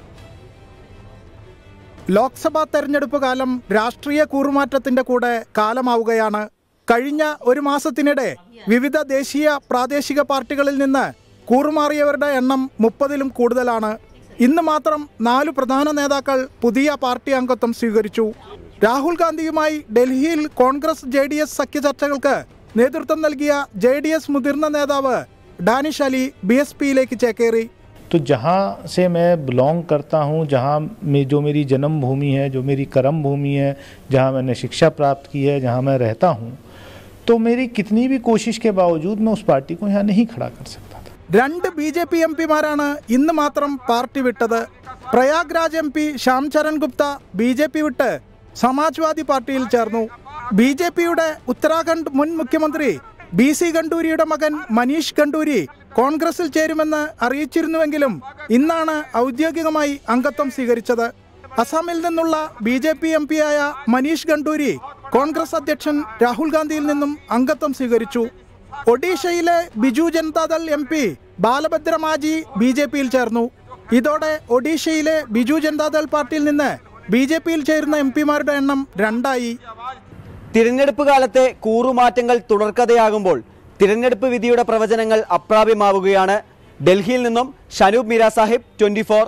Speaker 8: ലോക്സഭാ തെരഞ്ഞെടുപ്പ് കാലം രാഷ്ട്രീയ കൂറുമാറ്റത്തിന്റെ കൂടെ കാലമാവുകയാണ്. കഴിഞ്ഞ ഒരു മാസത്തിനിടെ വിവിധ ദേശീയ പ്രാദേശിക പാർട്ടികളിൽ നിന്ന് കൂറുമാറിയവരുടെ എണ്ണം മുപ്പതിലും കൂടുതലാണ്. ഇന്ന് മാത്രം നാലു പ്രധാന നേതാക്കൾ പുതിയ പാർട്ടി അംഗത്വം സ്വീകരിച്ചു. രാഹുൽ ഗാന്ധിയുമായി ഡൽഹിയിൽ കോൺഗ്രസ് ജെ ഡി എസ് സഖ്യ ചർച്ചകൾക്ക് നേതൃത്വം നൽകിയ ജെ ഡി എസ് മുതിർന്ന നേതാവ് ഡാനിഷ് അലി ബി എസ് പിയിലേക്ക് ചേക്കേറി.
Speaker 11: तो जहाँ से मैं बिलोंग करता हूँ, जहाँ में जो मेरी जन्मभूमि है, जो मेरी कर्म भूमि है, जहाँ मैंने शिक्षा प्राप्त की है, जहाँ मैं रहता हूँ, तो मेरी कितनी भी कोशिश के बावजूद मैं उस पार्टी को यहाँ नहीं खड़ा कर सकता.
Speaker 8: രണ്ട് ബി ജെ പി എം പിമാരാണ് ഇന്ന് മാത്രം പാർട്ടി വിട്ടത്. Prayagraj M P Shyam Charan Gupta B J P വിട്ട് സമാജ്വാദി പാർട്ടിയിൽ ചേർന്നു. ബി ജെ പിയുടെ ഉത്തരാഖണ്ഡ് മുൻ മുഖ്യമന്ത്രി ബി സി ഗണ്ടൂരിയുടെ മകൻ മനീഷ് ഗണ്ടൂരി കോൺഗ്രസിൽ ചേരുമെന്ന് അറിയിച്ചിരുന്നുവെങ്കിലും ഇന്നാണ് ഔദ്യോഗികമായി അംഗത്വം സ്വീകരിച്ചത്. അസാമിൽ നിന്നുള്ള ബി ജെ പി എം പിയായ മനീഷ് ഗണ്ടൂരി കോൺഗ്രസ് അധ്യക്ഷൻ രാഹുൽ ഗാന്ധിയിൽ നിന്നും അംഗത്വം സ്വീകരിച്ചു. ഒഡീഷയിലെ Biju Janata Dal M P Balabhadra Majhi B J പിയിൽ ചേർന്നു. ഇതോടെ ഒഡീഷയിലെ ബിജു ജനതാദൾ പാർട്ടിയിൽ നിന്ന് ബി ജെ പിയിൽ ചേരുന്ന എം പിമാരുടെ എണ്ണം രണ്ടായി.
Speaker 12: തിരഞ്ഞെടുപ്പ് കാലത്തെ കൂറുമാറ്റങ്ങൾ തുടർക്കഥയാകുമ്പോൾ തിരഞ്ഞെടുപ്പ് വിധിയുടെ പ്രവചനങ്ങൾ അപ്രാപ്യമാവുകയാണ്. ഡൽഹിയിൽ നിന്നും ഷനൂബ് മീര സാഹിബ്, ട്വന്റി ഫോർ.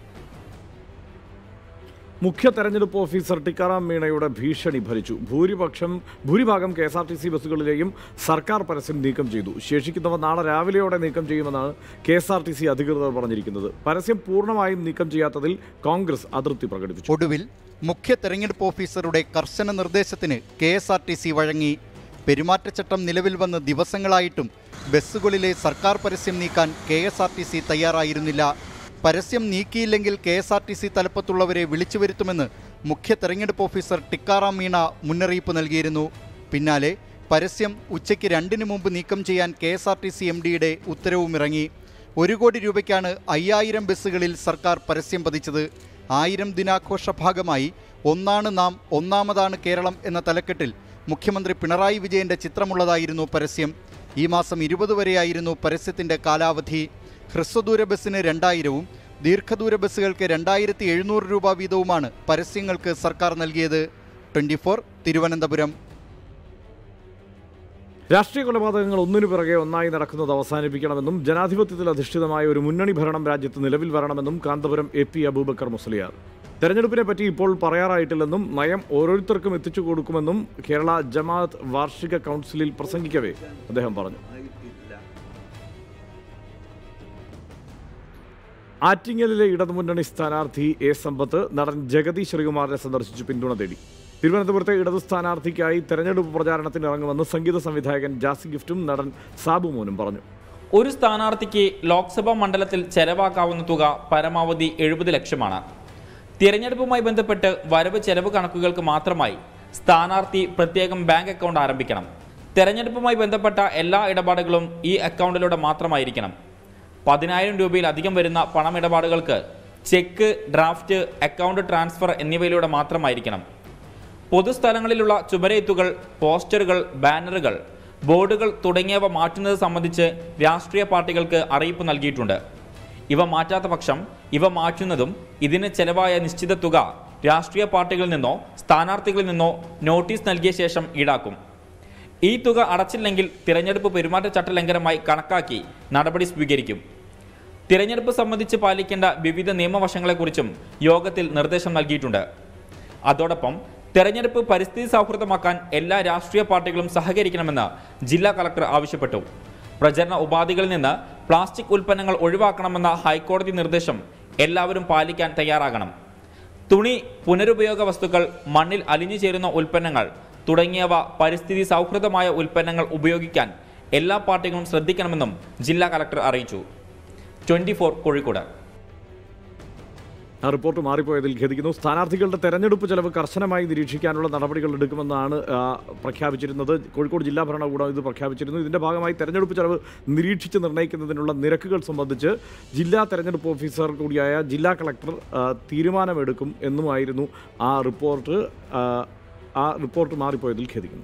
Speaker 2: മുഖ്യ തെരഞ്ഞെടുപ്പ് ഓഫീസർ ടിക്കാറാം മീണയുടെ ഭീഷണി ഫലിച്ചു. ഭൂരിപക്ഷം ഭൂരിഭാഗം K S R T C ബസ്സുകളിലെയും സർക്കാർ പരസ്യം നീക്കം ചെയ്തു. ശേഷിക്കുന്നവ നാളെ രാവിലെയോടെ നീക്കം ചെയ്യുമെന്നാണ് K S R T C അധികൃതർ പറഞ്ഞിരിക്കുന്നത്. പരസ്യം പൂർണ്ണമായും നീക്കം ചെയ്യാത്തതിൽ കോൺഗ്രസ് അതൃപ്തി പ്രകടിപ്പിച്ചു.
Speaker 13: ഒടുവിൽ മുഖ്യ തെരഞ്ഞെടുപ്പ് ഓഫീസറുടെ കർശന നിർദ്ദേശത്തിന് K S R T C വഴങ്ങി. പെരുമാറ്റച്ചട്ടം നിലവിൽ വന്ന് ദിവസങ്ങളായിട്ടും ബസ്സുകളിലെ സർക്കാർ പരസ്യം നീക്കാൻ K S R T C തയ്യാറായിരുന്നില്ല. പരസ്യം നീക്കിയില്ലെങ്കിൽ K S R T C തലപ്പത്തുള്ളവരെ വിളിച്ചു വരുത്തുമെന്ന് മുഖ്യ തെരഞ്ഞെടുപ്പ് ഓഫീസർ ടിക്കാറാം മീണ മുന്നറിയിപ്പ് നൽകിയിരുന്നു. പിന്നാലെ പരസ്യം ഉച്ചയ്ക്ക് രണ്ടിന് മുമ്പ് നീക്കം ചെയ്യാൻ K S R T C M ഡിയുടെ ഉത്തരവുമിറങ്ങി. ഒരു കോടി രൂപയ്ക്കാണ് അയ്യായിരം ബസ്സുകളിൽ സർക്കാർ പരസ്യം പതിച്ചത്. ആയിരം ദിനാഘോഷ ഭാഗമായി ഒന്നാണ് നാം, ഒന്നാമതാണ് കേരളം എന്ന തലക്കെട്ടിൽ മുഖ്യമന്ത്രി പിണറായി വിജയന്റെ ചിത്രമുള്ളതായിരുന്നു പരസ്യം. ഈ മാസം ഇരുപത് വരെയായിരുന്നു പരസ്യത്തിന്റെ കാലാവധി. ഹ്രസ്വദൂര ബസ്സിന് രണ്ടായിരവും ദീർഘദൂര ബസ്സുകൾക്ക് രണ്ടായിരത്തി എഴുന്നൂറ് രൂപ വീതവുമാണ് പരസ്യങ്ങൾക്ക് സർക്കാർ നൽകിയത്. Twenty four Thiruvananthapuram.
Speaker 2: രാഷ്ട്രീയ കൊലപാതകങ്ങൾ ഒന്നിനു പിറകെ ഒന്നായി നടക്കുന്നത് അവസാനിപ്പിക്കണമെന്നും ജനാധിപത്യത്തിൽ അധിഷ്ഠിതമായ ഒരു മുന്നണി ഭരണം രാജ്യത്ത് നിലവിൽ വരണമെന്നും കാന്തപുരം എ പി അബൂബക്കർ മുസ്ലിയാർ. തെരഞ്ഞെടുപ്പിനെ പറ്റി ഇപ്പോൾ പറയാറായിട്ടില്ലെന്നും നയം ഓരോരുത്തർക്കും എത്തിച്ചു കൊടുക്കുമെന്നും കേരള ജമാഅത്ത് വാർഷിക കൗൺസിലിൽ പ്രസംഗിക്കവേ അദ്ദേഹം പറഞ്ഞു. ആറ്റിങ്ങലിലെ ഇടതുമുന്നണി സ്ഥാനാർത്ഥി എ സമ്പത്ത് നടൻ ജഗതി ശ്രീകുമാറിനെ സന്ദർശിച്ചു പിന്തുണ തേടി. തിരുവനന്തപുരത്തെ ഇടതു സ്ഥാനാർത്ഥിക്കായി തെരഞ്ഞെടുപ്പ് പ്രചാരണത്തിന് ഇറങ്ങുമെന്ന് സംഗീത സംവിധായകൻ ജാസി ഗിഫ്റ്റും നടൻ സാബു മോനും പറഞ്ഞു.
Speaker 14: ഒരു സ്ഥാനാർത്ഥിക്ക് ലോക്സഭാ മണ്ഡലത്തിൽ ചെലവാക്കാവുന്ന തുക പരമാവധി എഴുപത് ലക്ഷമാണ്. തിരഞ്ഞെടുപ്പുമായി ബന്ധപ്പെട്ട് വരവ് ചെലവ് കണക്കുകൾക്ക് മാത്രമായി സ്ഥാനാർത്ഥി പ്രത്യേകം ബാങ്ക് അക്കൗണ്ട് ആരംഭിക്കണം. തെരഞ്ഞെടുപ്പുമായി ബന്ധപ്പെട്ട എല്ലാ ഇടപാടുകളും ഈ അക്കൗണ്ടിലൂടെ മാത്രമായിരിക്കണം. പതിനായിരം രൂപയിലധികം വരുന്ന പണമിടപാടുകൾക്ക് ചെക്ക്, ഡ്രാഫ്റ്റ്, അക്കൗണ്ട് ട്രാൻസ്ഫർ എന്നിവയിലൂടെ മാത്രമായിരിക്കണം. പൊതുസ്ഥലങ്ങളിലുള്ള ചുമരെഴുത്തുകൾ, പോസ്റ്ററുകൾ, ബാനറുകൾ, ബോർഡുകൾ തുടങ്ങിയവ മാറ്റുന്നത് സംബന്ധിച്ച് രാഷ്ട്രീയ പാർട്ടികൾക്ക് അറിയിപ്പ് നൽകിയിട്ടുണ്ട്. ഇവ മാറ്റാത്ത പക്ഷം ഇവ മാറ്റുന്നതും ഇതിന് ചെലവായ നിശ്ചിത തുക രാഷ്ട്രീയ പാർട്ടികളിൽ നിന്നോ സ്ഥാനാർത്ഥികളിൽ നിന്നോ നോട്ടീസ് നൽകിയ ശേഷം ഈടാക്കും. ഈ തുക അടച്ചില്ലെങ്കിൽ തിരഞ്ഞെടുപ്പ് പെരുമാറ്റച്ചട്ട ലംഘനമായി കണക്കാക്കി നടപടി സ്വീകരിക്കും. തിരഞ്ഞെടുപ്പ് സംബന്ധിച്ച് പാലിക്കേണ്ട വിവിധ നിയമവശങ്ങളെക്കുറിച്ചും യോഗത്തിൽ നിർദ്ദേശം നൽകിയിട്ടുണ്ട്. അതോടൊപ്പം തെരഞ്ഞെടുപ്പ് പരിസ്ഥിതി സൗഹൃദമാക്കാൻ എല്ലാ രാഷ്ട്രീയ പാർട്ടികളും സഹകരിക്കണമെന്ന് ജില്ലാ കളക്ടർ ആവശ്യപ്പെട്ടു. പ്രചരണ ഉപാധികളിൽ നിന്ന് പ്ലാസ്റ്റിക് ഉൽപ്പന്നങ്ങൾ ഒഴിവാക്കണമെന്ന ഹൈക്കോടതി നിർദ്ദേശം എല്ലാവരും പാലിക്കാൻ തയ്യാറാകണം. തുണി, പുനരുപയോഗ വസ്തുക്കൾ, മണ്ണിൽ അലിഞ്ഞു ചേരുന്ന ഉൽപ്പന്നങ്ങൾ തുടങ്ങിയവ പരിസ്ഥിതി സൗഹൃദമായ ഉൽപ്പന്നങ്ങൾ ഉപയോഗിക്കാൻ എല്ലാ പാർട്ടികളും ശ്രദ്ധിക്കണമെന്നും ജില്ലാ കളക്ടർ അറിയിച്ചു. Twenty four Kozhikode.
Speaker 2: ആ റിപ്പോർട്ട് മാറിപ്പോയതിൽ ഖേദിക്കുന്നു. സ്ഥാനാർത്ഥികളുടെ തെരഞ്ഞെടുപ്പ് ചെലവ് കർശനമായി നിരീക്ഷിക്കാനുള്ള നടപടികൾ എടുക്കുമെന്നാണ് പ്രഖ്യാപിച്ചിരുന്നത്. കോഴിക്കോട് ജില്ലാ ഭരണകൂടം ഇത് പ്രഖ്യാപിച്ചിരുന്നു. ഇതിൻ്റെ ഭാഗമായി തെരഞ്ഞെടുപ്പ് ചെലവ് നിരീക്ഷിച്ച് നിർണ്ണയിക്കുന്നതിനുള്ള നിരക്കുകൾ സംബന്ധിച്ച് ജില്ലാ തെരഞ്ഞെടുപ്പ് ഓഫീസർ കൂടിയായ ജില്ലാ കളക്ടർ തീരുമാനമെടുക്കും എന്നുമായിരുന്നു ആ റിപ്പോർട്ട്. ആ റിപ്പോർട്ട് മാറിപ്പോയതിൽ ഖേദിക്കുന്നു.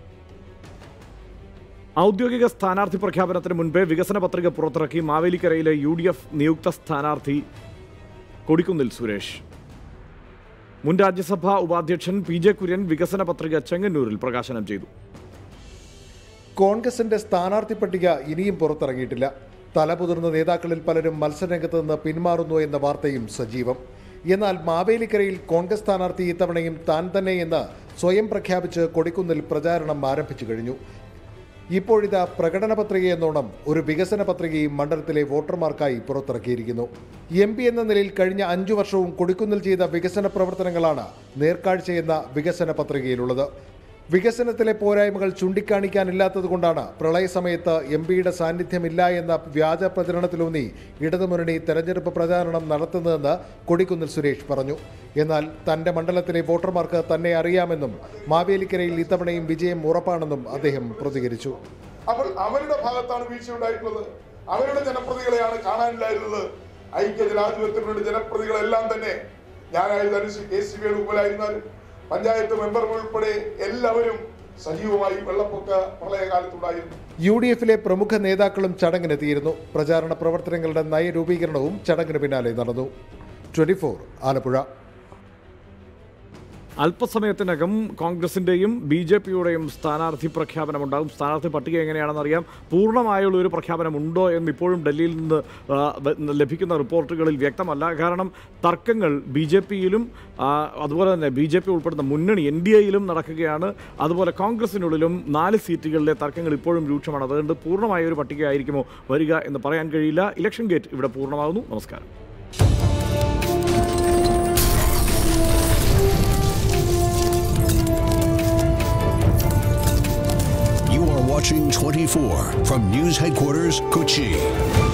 Speaker 2: ഔദ്യോഗിക സ്ഥാനാർത്ഥി പ്രഖ്യാപനത്തിന് മുൻപേ വികസന പത്രിക പുറത്തിറക്കി മാവേലിക്കരയിലെ യു ഡി എഫ് നിയുക്ത സ്ഥാനാർത്ഥി കൊടിക്കുന്നിൽ സുരേഷ്. മുൻ രാജ്യസഭാ ഉപാധ്യക്ഷൻ പി ജെ കുര്യൻ വികസന പത്രിക ചെങ്ങന്നൂരിൽ പ്രകാശനം ചെയ്തു.
Speaker 15: കോൺഗ്രസിന്റെ സ്ഥാനാർത്ഥി പട്ടിക ഇനിയും പുറത്തിറങ്ങിയിട്ടില്ല. തലമുതിർന്ന നേതാക്കളിൽ പലരും മത്സരരംഗത്ത് നിന്ന് പിന്മാറുന്നു എന്ന വാർത്തയും സജീവം. എന്നാൽ മാവേലിക്കരയിൽ കോൺഗ്രസ് സ്ഥാനാർത്ഥി ഇത്തവണയും താൻ തന്നെ എന്ന് സ്വയം പ്രഖ്യാപിച്ച് കൊടിക്കുന്നിൽ പ്രചാരണം ആരംഭിച്ചു കഴിഞ്ഞു. ഇപ്പോഴിതാ പ്രകടന പത്രികയെന്നോണം ഒരു വികസന പത്രികയും മണ്ഡലത്തിലെ വോട്ടർമാർക്കായി പുറത്തിറക്കിയിരിക്കുന്നു. എം പി എന്ന നിലയിൽ കഴിഞ്ഞ അഞ്ചു വർഷവും കൊടിക്കുന്നിൽ ചെയ്ത വികസന പ്രവർത്തനങ്ങളാണ് നേർക്കാഴ്ചയെന്ന വികസന പത്രികയിലുള്ളത്. വികസനത്തിലെ പോരായ്മകൾ ചൂണ്ടിക്കാണിക്കാനില്ലാത്തതുകൊണ്ടാണ് പ്രളയസമയത്ത് എം പിയുടെ സാന്നിധ്യമില്ല എന്ന വ്യാജ പ്രചരണത്തിലൂന്നി ഇടതുമുന്നണി തെരഞ്ഞെടുപ്പ് പ്രചാരണം നടത്തുന്നതെന്ന് കൊടിക്കുന്നിൽ സുരേഷ് പറഞ്ഞു. എന്നാൽ തന്റെ മണ്ഡലത്തിലെ വോട്ടർമാർക്ക് തന്നെ അറിയാമെന്നും മാവേലിക്കരയിൽ ഇത്തവണയും വിജയം ഉറപ്പാണെന്നും അദ്ദേഹം പ്രതികരിച്ചു.
Speaker 16: അപ്പോൾ അവരുടെ ഭാഗത്താണ് വീഴ്ച ഉണ്ടായിട്ടുള്ളത്. അവരുടെ ജനപ്രതികളെയാണ് കാണാനില്ലായിരുന്നത്. ഐക്യ ജനാധിപത്യങ്ങളുടെ ജനപ്രതികളെല്ലാം തന്നെ ഞാനായിരുന്നാലും കെ സി വേണുഗോപാലായിരുന്നാലും പഞ്ചായത്ത് മെമ്പർ ഉൾപ്പെടെ എല്ലാവരും സജീവമായി വെള്ളപ്പൊക്ക പ്രളയകാലത്തുണ്ടായിരുന്നു.
Speaker 15: യു ഡി എഫിലെ പ്രമുഖ നേതാക്കളും ചടങ്ങിനെത്തിയിരുന്നു. പ്രചാരണ പ്രവർത്തനങ്ങളുടെ നയരൂപീകരണവും ചടങ്ങിന് പിന്നാലെ നടന്നു. Twenty four Alappuzha.
Speaker 2: അല്പസമയത്തിനകം കോൺഗ്രസിൻ്റെയും ബി ജെ പിയുടെയും സ്ഥാനാർത്ഥി പ്രഖ്യാപനമുണ്ടാകും. സ്ഥാനാർത്ഥി പട്ടിക എങ്ങനെയാണെന്നറിയാം. പൂർണ്ണമായുള്ള ഒരു പ്രഖ്യാപനമുണ്ടോ എന്ന് ഇപ്പോഴും ഡൽഹിയിൽ നിന്ന് ലഭിക്കുന്ന റിപ്പോർട്ടുകളിൽ വ്യക്തമല്ല. കാരണം തർക്കങ്ങൾ ബി ജെ പിയിലും അതുപോലെ തന്നെ ബി ജെ പി ഉൾപ്പെടുന്ന മുന്നണി എൻ ഡി എയിലും നടക്കുകയാണ്. അതുപോലെ കോൺഗ്രസിനുള്ളിലും നാല് സീറ്റുകളിലെ തർക്കങ്ങൾ ഇപ്പോഴും രൂക്ഷമാണ്. അതുകൊണ്ട് പൂർണ്ണമായ ഒരു പട്ടികയായിരിക്കുമോ വരിക എന്ന് പറയാൻ കഴിയില്ല. ഇലക്ഷൻ ഗേറ്റ് ഇവിടെ പൂർണ്ണമാകുന്നു. നമസ്കാരം.
Speaker 17: Watching twenty-four from News Headquarters, Kochi.